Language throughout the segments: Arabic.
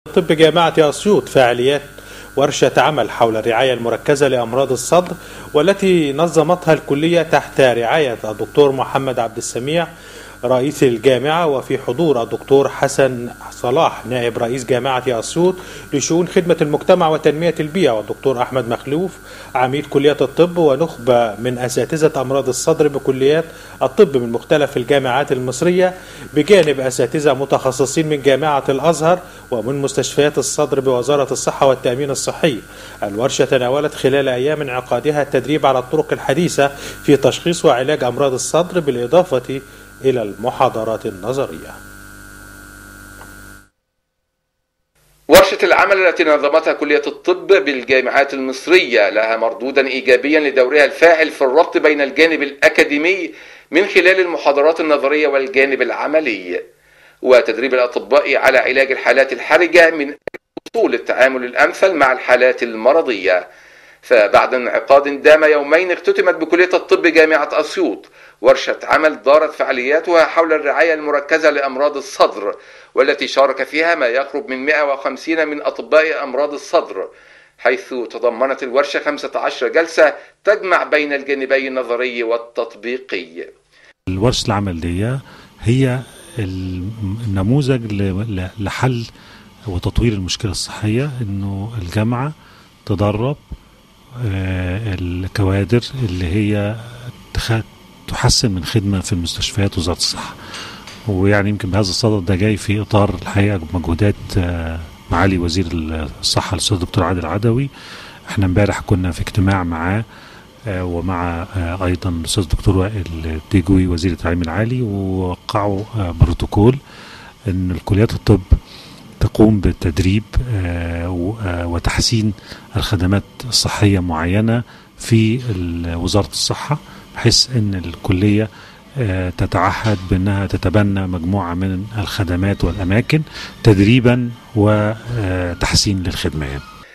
طب جامعة أسيوط فعاليات ورشة عمل حول الرعاية المركزة لأمراض الصدر، والتي نظمتها الكلية تحت رعاية الدكتور محمد عبد السميع رئيس الجامعة، وفي حضور الدكتور حسن صلاح نائب رئيس جامعة أسيوط لشؤون خدمة المجتمع وتنمية البيئة، والدكتور أحمد مخلوف عميد كلية الطب، ونخبة من أساتذة أمراض الصدر بكليات الطب من مختلف الجامعات المصرية، بجانب أساتذة متخصصين من جامعة الأزهر ومن مستشفيات الصدر بوزارة الصحة والتأمين الصحي. الورشة تناولت خلال أيام انعقادها التدريب على الطرق الحديثة في تشخيص وعلاج أمراض الصدر، بالإضافة إلى المحاضرات النظرية. ورشة العمل التي نظمتها كلية الطب بالجامعات المصرية لها مردودا إيجابيا لدورها الفاعل في الربط بين الجانب الأكاديمي من خلال المحاضرات النظرية والجانب العملي، وتدريب الأطباء على علاج الحالات الحرجة من أصول التعامل الأمثل مع الحالات المرضية. فبعد انعقاد دام يومين اختتمت بكلية الطب جامعة أسيوط ورشة عمل دارت فعالياتها حول الرعاية المركزة لأمراض الصدر، والتي شارك فيها ما يقرب من 150 من أطباء أمراض الصدر، حيث تضمنت الورشة 15 جلسة تجمع بين الجانبي النظري والتطبيقي. الورشة العمل دي هي النموذج لحل وتطوير المشكلة الصحية، إنه الجامعة تدرب الكوادر اللي هي تحسن من خدمة في المستشفيات وزارة الصحة. ويعني يمكن بهذا الصدد ده جاي في إطار الحقيقة مجهودات معالي وزير الصحة الأستاذ الدكتور عادل عدوي. احنا امبارح كنا في اجتماع معاه ومع أيضا الأستاذ الدكتور وائل الديجوي وزير التعليم العالي، ووقعوا بروتوكول إن الكليات الطب تقوم بالتدريب وتحسين الخدمات الصحية معينة في وزارة الصحة، بحيث أن الكلية تتعهد بأنها تتبنى مجموعة من الخدمات والأماكن تدريبا وتحسين للخدمة.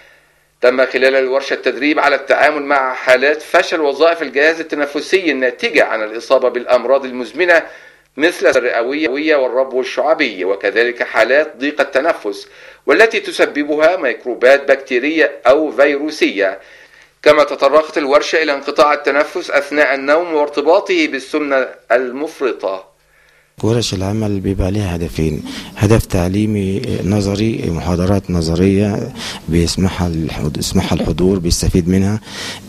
تم خلال الورشة التدريب على التعامل مع حالات فشل وظائف الجهاز التنفسي الناتجة عن الإصابة بالأمراض المزمنة مثل الرئوية والربو الشعبي، وكذلك حالات ضيق التنفس والتي تسببها ميكروبات بكتيرية أو فيروسية. كما تطرقت الورشة إلى انقطاع التنفس أثناء النوم وارتباطه بالسمنة المفرطة. ورش العمل بيبقى لها هدفين: هدف تعليمي نظري، محاضرات نظرية بيسمحها الحضور بيستفيد منها،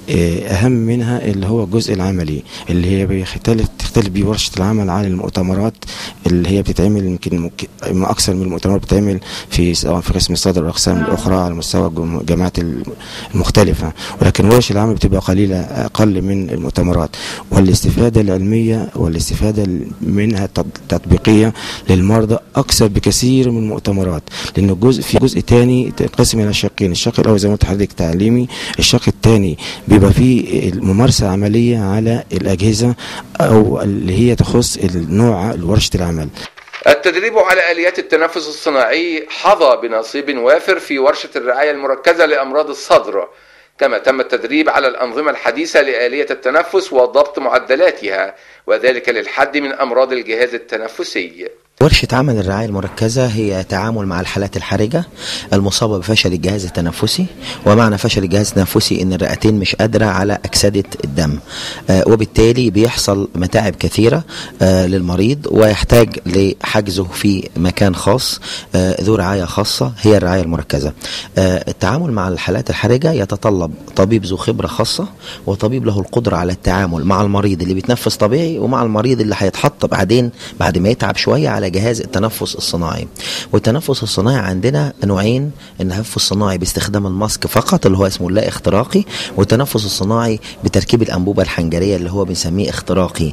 أهم منها اللي هو الجزء العملي اللي هي تختلف بيه ورشة العمل عن المؤتمرات اللي هي بتتعمل يمكن أكثر من المؤتمرات بتتعمل سواء في قسم الصدر والأقسام الأخرى على مستوى الجامعات المختلفة، ولكن ورش العمل بتبقى أقل من المؤتمرات، والاستفادة العلمية والاستفادة منها التطبيقية للمرضى أكثر بكثير من المؤتمرات، لأنه في جزء تاني تنقسم إلى شقين: الشق الأول زي ما قلت لحضرتك تعليمي، الشق الثاني بيبقى فيه ممارسة عملية على الأجهزة أو اللي هي تخص النوع ورشة العمل. التدريب على آليات التنفس الصناعي حظى بنصيب وافر في ورشة الرعاية المركزة لأمراض الصدر، كما تم التدريب على الأنظمة الحديثة لآلية التنفس وضبط معدلاتها، وذلك للحد من أمراض الجهاز التنفسي. ورشة عمل الرعاية المركزة هي تعامل مع الحالات الحرجة المصابة بفشل الجهاز التنفسي، ومعنى فشل الجهاز التنفسي ان الرئتين مش قادرة على أكسدة الدم، وبالتالي بيحصل متاعب كثيرة للمريض ويحتاج لحجزه في مكان خاص ذو رعاية خاصة، هي الرعاية المركزة. التعامل مع الحالات الحرجة يتطلب طبيب ذو خبرة خاصة، وطبيب له القدرة على التعامل مع المريض اللي بيتنفس طبيعي ومع المريض اللي هيتحط بعدين بعد ما يتعب شوية على جهاز التنفس الصناعي. والتنفس الصناعي عندنا نوعين: التنفس الصناعي باستخدام الماسك فقط اللي هو اسمه اللا اختراقي، والتنفس الصناعي بتركيب الأنبوبة الحنجرية اللي هو بنسميه اختراقي.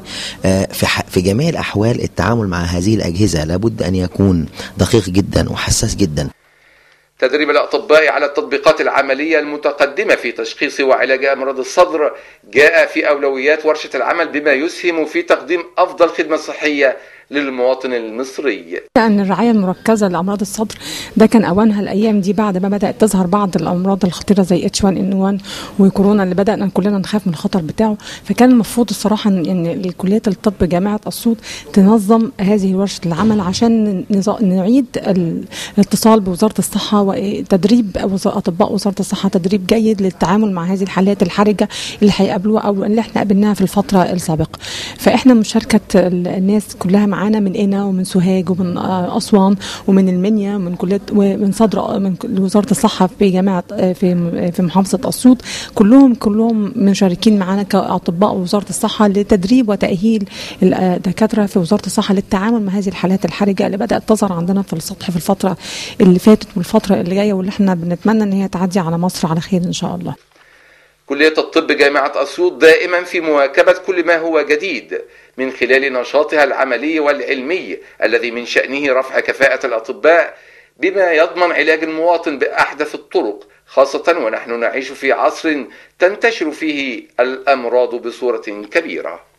في جميع الأحوال التعامل مع هذه الأجهزة لابد أن يكون دقيق جدا وحساس جدا. تدريب الأطباء على التطبيقات العملية المتقدمة في تشخيص وعلاج أمراض الصدر جاء في أولويات ورشة العمل، بما يسهم في تقديم أفضل خدمة صحية للمواطن المصري. أن الرعاية المركزة لأمراض الصدر ده كان أوانها الأيام دي بعد ما بدأت تظهر بعض الأمراض الخطيرة زي H1N1 وكورونا اللي بدأنا كلنا نخاف من الخطر بتاعه. فكان المفروض الصراحة أن كلية الطب جامعة أسيوط تنظم هذه ورشة العمل عشان نعيد الاتصال بوزارة الصحة وتدريب أطباء وزارة الصحة تدريب جيد للتعامل مع هذه الحالات الحرجة اللي هيقابلوها أو اللي احنا قابلناها في الفترة السابقة. فإحنا مشاركة الناس كلها معانا من قنا ومن سوهاج ومن أسوان ومن المنيا ومن كلية ومن صدر من وزارة الصحة في جامعة في محافظة أسيوط، كلهم مشاركين معانا كأطباء وزارة الصحة لتدريب وتأهيل الدكاترة في وزارة الصحة للتعامل مع هذه الحالات الحرجة اللي بدأت تظهر عندنا في السطح في الفترة اللي فاتت والفترة اللي جاية واللي احنا بنتمنى ان هي تعدي على مصر على خير ان شاء الله. كلية الطب جامعة أسيوط دائما في مواكبة كل ما هو جديد من خلال نشاطها العملي والعلمي الذي من شأنه رفع كفاءة الأطباء بما يضمن علاج المواطن بأحدث الطرق، خاصة ونحن نعيش في عصر تنتشر فيه الأمراض بصورة كبيرة.